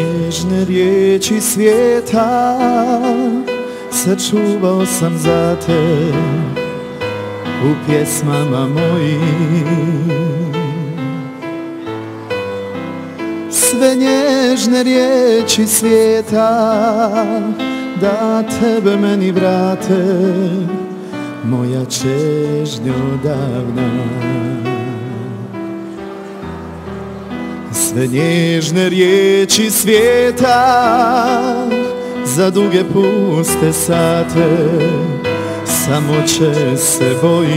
nježne riječi svijeta sačuvao sam za te u pjesmama mojim. Sve nježne riječi svijeta da tebe meni vrate, moja čežnjo davna. Sve nježne riječi svijeta za duge puste sate samo će se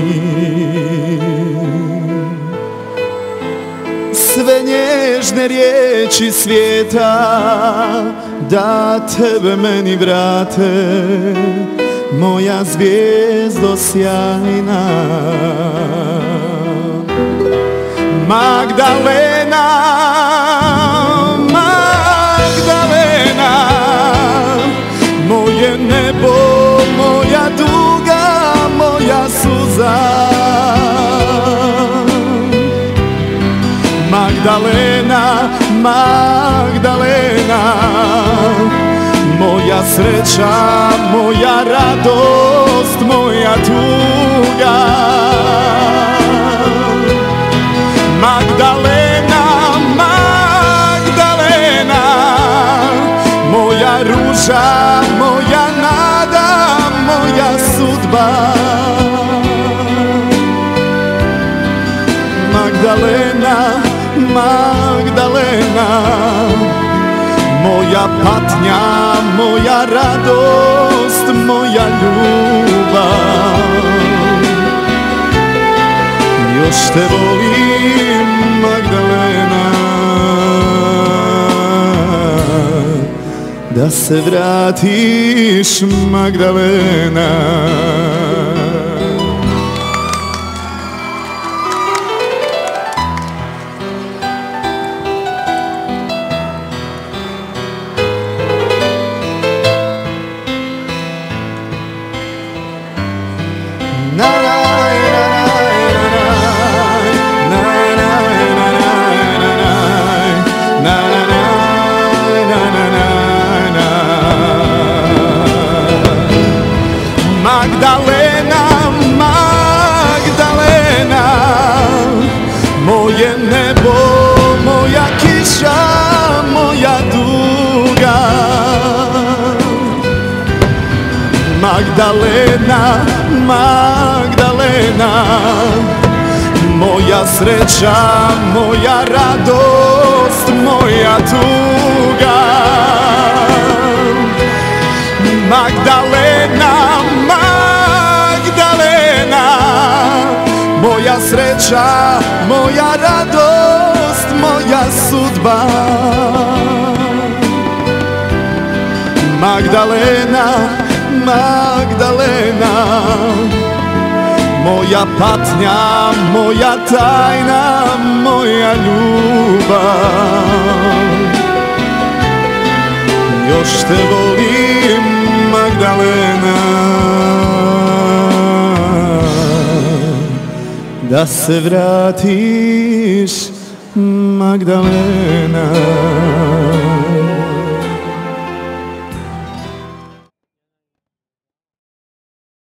bojim. Sve nježne riječi svijeta da tebe meni vrate, moja zvijezdo sjajna. Magdalena, Magdalena, moje nebo, moja duga, moja suza. Magdalena, Magdalena, moja sreća, moja radost, moja tuga. Magdalena, Magdalena, moja ruža, moja nada, moja sudba. Magdalena, Magdalena, moja patnja, moja radost, moja ljubav. Još te volim, Magdalena, da se vratiš, Magdalena. Magdalena, Magdalena, moje nebo, moja kiša, moja duga. Magdalena, Magdalena, moja sreća, moja radost, moja tuga. Magdalena, Magdalena, moja sreća, moja radost, moja sudba. Magdalena, Magdalena, moja patnja, moja tajna, moja ljubav. Još te volim, Magdalena, da se vratiš, Magdalena.